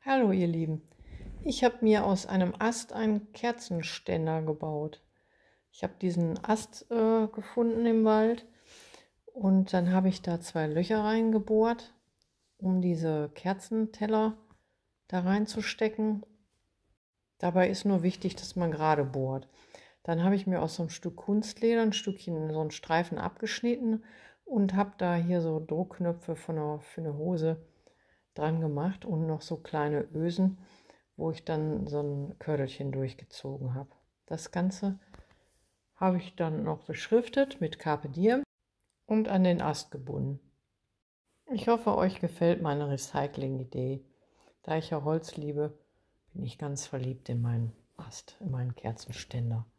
Hallo ihr Lieben, ich habe mir aus einem Ast einen Kerzenständer gebaut. Ich habe diesen Ast gefunden im Wald und dann habe ich da zwei Löcher reingebohrt, um diese Kerzenteller da reinzustecken. Dabei ist nur wichtig, dass man gerade bohrt. Dann habe ich mir aus so einem Stück Kunstleder ein Stückchen, so einen Streifen abgeschnitten und habe da hier so Druckknöpfe für eine Hose dran gemacht und noch so kleine Ösen, wo ich dann so ein Körbchen durchgezogen habe. Das Ganze habe ich dann noch beschriftet mit Carpe Diem und an den Ast gebunden. Ich hoffe, euch gefällt meine Recycling-Idee. Da ich ja Holz liebe, bin ich ganz verliebt in meinen Ast, in meinen Kerzenständer.